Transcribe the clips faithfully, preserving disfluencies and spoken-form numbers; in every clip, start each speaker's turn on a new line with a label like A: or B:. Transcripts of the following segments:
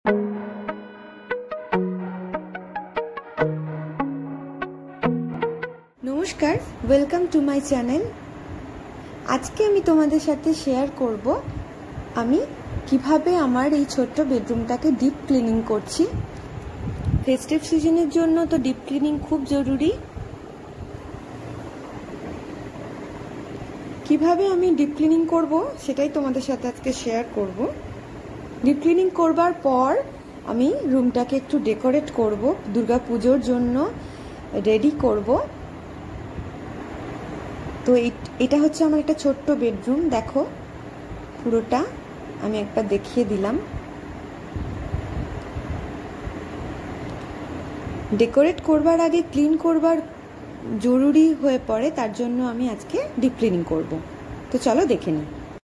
A: नमस्कार, welcome to my channel. आज के आमी तोमादेर साथे शेयर करब आमी किभाबे आमार एई छोट्ट बेडरूमटाके डीप क्लिनिंग करछि। फेस्टिव सिजनेर जोन्नो तो डीप क्लिनिंग खूब जरूरी। किभाबे आमी डीप क्लिनिंग करब सेटाई तोमादेर साथे आजके शेयर करब। डीप क्लिनिंग करबार पर आमी रूमटाके एकटु डेकोरेट करब, दुर्गा पूजोर जोन्नो रेडी करब। तो এটা হচ্ছে আমার একটা ছোট্ট বেডরুম। দেখো পুরোটা আমি একবার দেখিয়ে দিলাম। ডেকোরেট করবার আগে ক্লিন করবার জরুরি হয়ে পড়ে, তার জন্য আমি আজকে ডিপ ক্লিনিং করব। তো চলো দেখে নিই।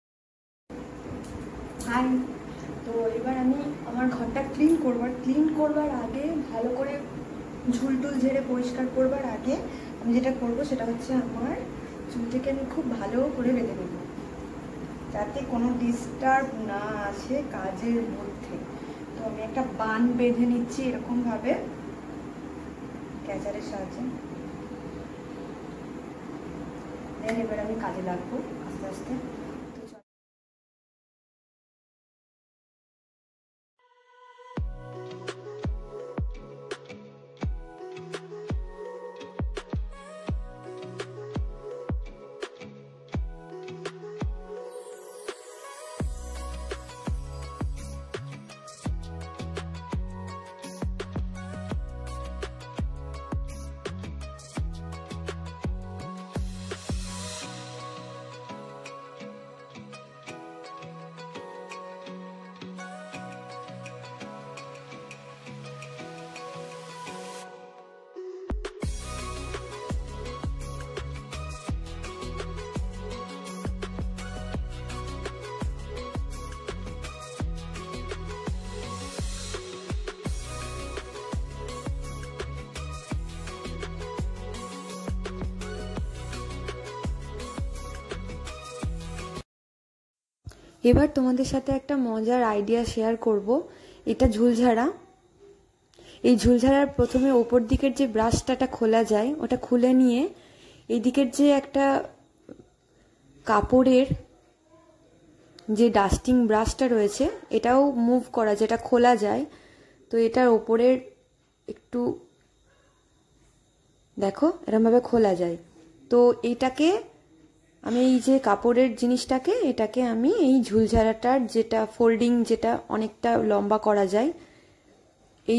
A: হাই, তো এবার আমি আমার ঘরটা ক্লিন করবার ক্লিন করবার আগে ভালো করে ঝুলটুল ঝেড়ে পরিষ্কার করবার আগে আমি যেটা করব সেটা হচ্ছে আমার চুলটাকে আমি খুব ভালো করে বেঁধে নেব, যাতে কোনো ডিস্টার্ব না আসে কাজের মধ্যে। তো আমি একটা বান বেঁধে নিচ্ছি এরকম ভাবে ক্যাচারের সাহায্যে। দেন এবার আমি কাজে লাগবো আস্তে আস্তে। এবার তোমাদের সাথে একটা মজার আইডিয়া শেয়ার করব। এটা ঝুলঝাড়া। এই ঝুলঝাড়ার প্রথমে ওপর দিকের যে ব্রাশটাটা খোলা যায় ওটা খুলে নিয়ে এই দিকের যে একটা কাপড়ের যে ডাস্টিং ব্রাশটা রয়েছে এটাও মুভ করা, যেটা খোলা যায়। তো এটার ওপরের একটু দেখো এরকমভাবে খোলা যায়। তো এইটাকে আমি এই যে কাপড়ের জিনিসটাকে এটাকে আমি এই ঝুলঝাড়াটার যেটা ফোল্ডিং যেটা অনেকটা লম্বা করা যায় এই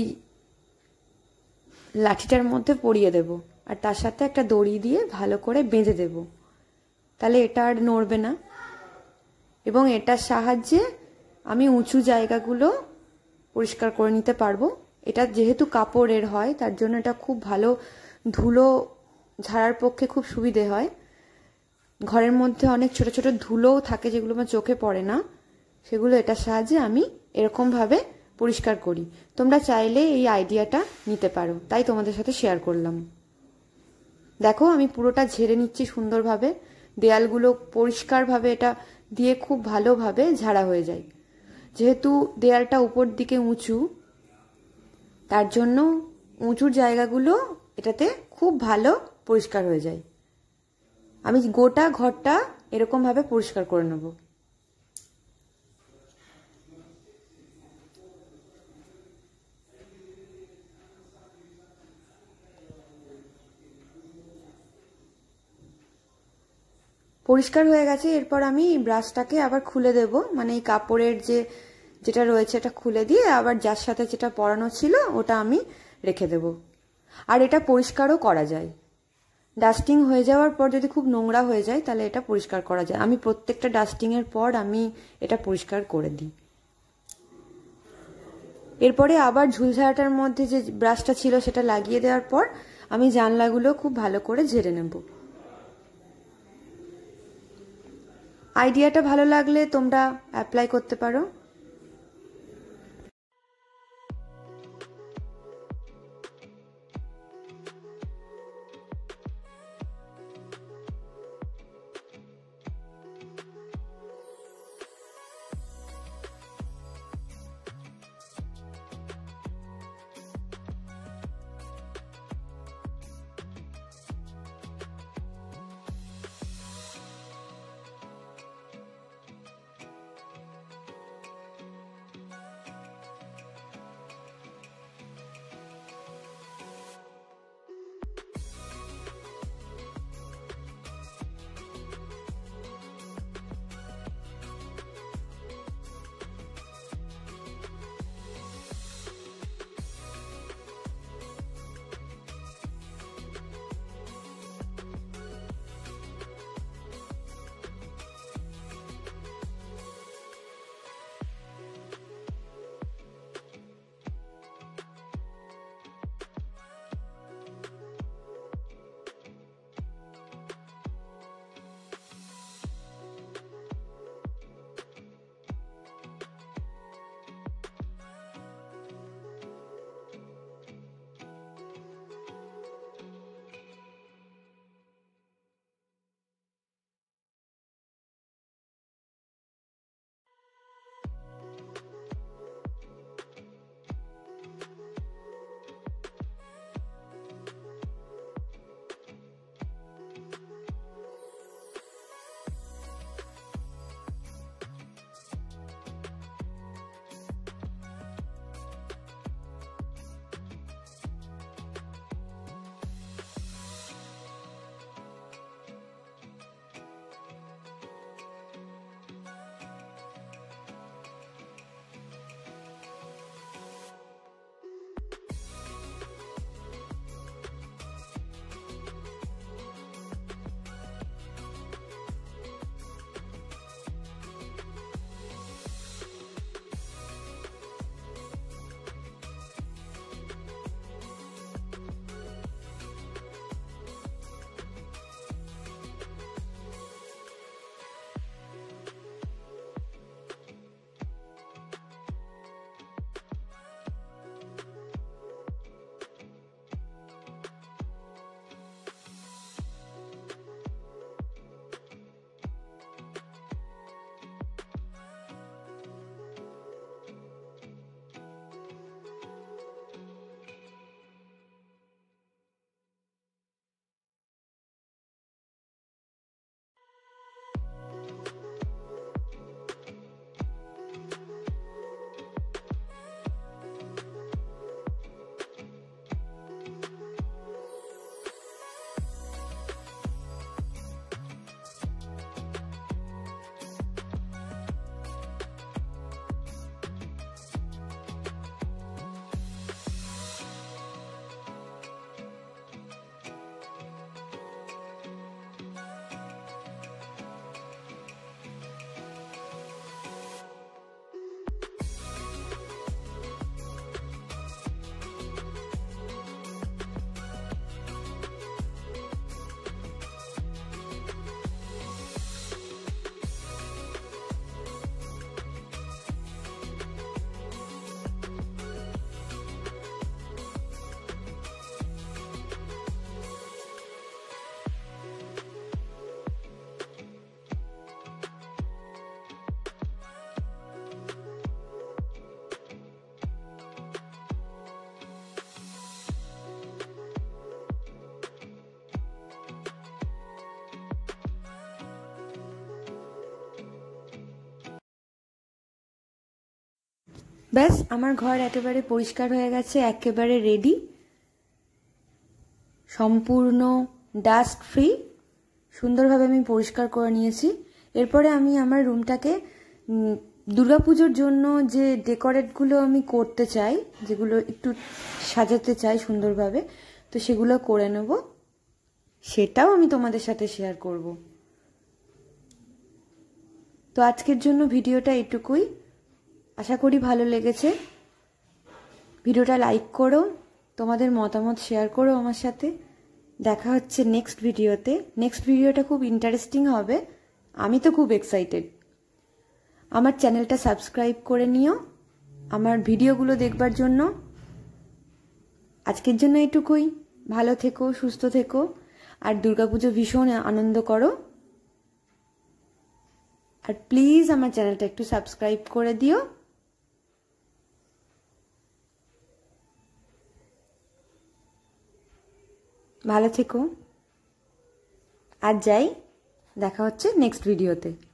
A: লাঠিটার মধ্যে পরিয়ে দেব, আর তার সাথে একটা দড়ি দিয়ে ভালো করে বেঁধে দেব। তাহলে এটা আর নড়বে না। এবং এটার সাহায্যে আমি উঁচু জায়গাগুলো পরিষ্কার করে নিতে পারবো। এটা যেহেতু কাপড়ের হয় তার জন্য এটা খুব ভালো ধুলো ঝাড়ার পক্ষে খুব সুবিধে হয়। ঘরের মধ্যে অনেক ছোট ছোট ধুলোও থাকে যেগুলো আমার চোখে পড়ে না, সেগুলো এটার সাহায্যে আমি এরকম ভাবে পরিষ্কার করি। তোমরা চাইলে এই আইডিয়াটা নিতে পারো, তাই তোমাদের সাথে শেয়ার করলাম। দেখো আমি পুরোটা ঝেড়ে নিচ্ছি সুন্দরভাবে। দেয়ালগুলো পরিষ্কারভাবে এটা দিয়ে খুব ভালোভাবে ঝাড়া হয়ে যায়। যেহেতু দেয়ালটা উপর দিকে উঁচু তার জন্য উঁচুর জায়গাগুলো এটাতে খুব ভালো পরিষ্কার হয়ে যায়। আমি গোটা ঘরটা এরকম ভাবে পরিষ্কার করে নেব। পরিষ্কার হয়ে গেছে। এরপর আমি ব্রাশটাকে আবার খুলে দেব, মানে এই কাপড়ের যে যেটা রয়েছে এটা খুলে দিয়ে আবার যার সাথে যেটা পরানো ছিল ওটা আমি রেখে দেব। আর এটা পরিষ্কারও করা যায়। ডাস্টিং হয়ে যাওয়ার পর যদি খুব নোংরা হয়ে যায় তাহলে এটা পরিষ্কার করা যায়। আমি প্রত্যেকটা ডাস্টিং এর পর আমি এটা পরিষ্কার করে দিই। এরপরে আবার ঝুলঝাড়াটার মধ্যে যে ব্রাশটা ছিল সেটা লাগিয়ে দেওয়ার পর আমি জানলাগুলো খুব ভালো করে ঝেড়ে নেব। আইডিয়াটা ভালো লাগলে তোমরা অ্যাপ্লাই করতে পারো। ব্যাস আমার ঘর একেবারে পরিষ্কার হয়ে গেছে, একেবারে রেডি, সম্পূর্ণ ডাস্ট ফ্রি, সুন্দরভাবে আমি পরিষ্কার করে নিয়েছি। এরপরে আমি আমার রুমটাকে দুর্গাপুজোর জন্য যে ডেকোরেটগুলো আমি করতে চাই, যেগুলো একটু সাজাতে চাই সুন্দরভাবে, তো সেগুলো করে নেব, সেটাও আমি তোমাদের সাথে শেয়ার করব। তো আজকের জন্য ভিডিওটা এটুকুই, আশা করি ভালো লেগেছে। ভিডিওটা লাইক করো, তোমাদের মতামত শেয়ার করো আমার সাথে। দেখা হচ্ছে নেক্সট ভিডিওতে। নেক্সট ভিডিওটা খুব ইন্টারেস্টিং হবে, আমি তো খুব এক্সাইটেড। আমার চ্যানেলটা সাবস্ক্রাইব করে নিও আমার ভিডিওগুলো দেখবার জন্য। আজকের জন্য এটুকুই, ভালো থেকো, সুস্থ থেকো, আর দুর্গাপুজো ভীষণ আনন্দ করো। আর প্লিজ আমার চ্যানেলটা একটু সাবস্ক্রাইব করে দিও। ভালো থেকো, আর যাই, দেখা হচ্ছে নেক্সট ভিডিওতে।